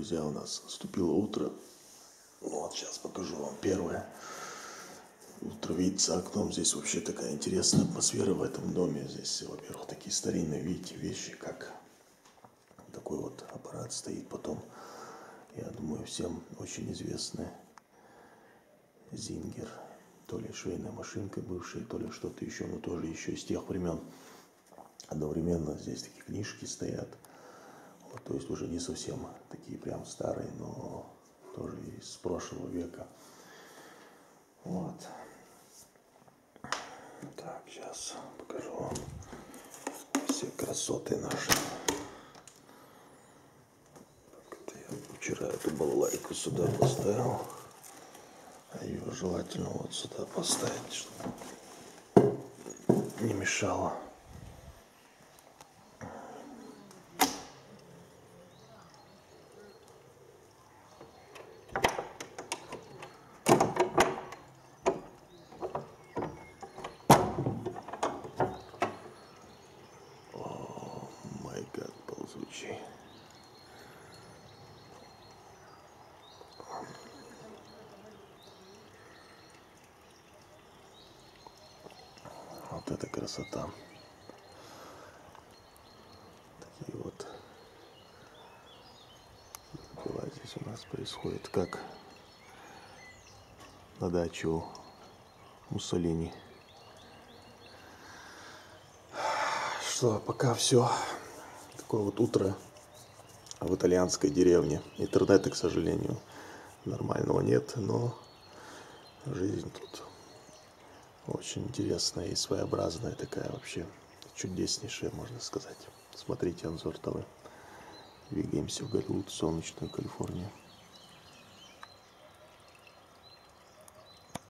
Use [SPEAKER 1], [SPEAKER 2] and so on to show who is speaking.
[SPEAKER 1] друзья, у нас наступило утро. Вот сейчас покажу вам первое. Утро видит за окном. Здесь вообще такая интересная атмосфера в этом доме. Здесь, во-первых, такие старинные, видите, вещи, как такой вот аппарат стоит. Потом, я думаю, всем очень известный Зингер. То ли швейная машинка бывшая, то ли что-то еще, но тоже еще из тех времен. Одновременно здесь такие книжки стоят. Вот, то есть уже не совсем такие прям старые, но тоже из прошлого века. Вот. Так, сейчас покажу вам все красоты наши. Это я вчера эту балалайку сюда поставил. А ее желательно вот сюда поставить, чтобы не мешало. Ползучий. Вот это красота. Такие вот дела здесь у нас происходит, как на даче у Муссолини. Что, пока все. Такое вот утро в итальянской деревне. Интернета, к сожалению, нормального нет, но жизнь тут очень интересная и своеобразная такая вообще, чудеснейшая, можно сказать. Смотрите, Анзор ТВ. Двигаемся в Голливуд, солнечную Калифорнию.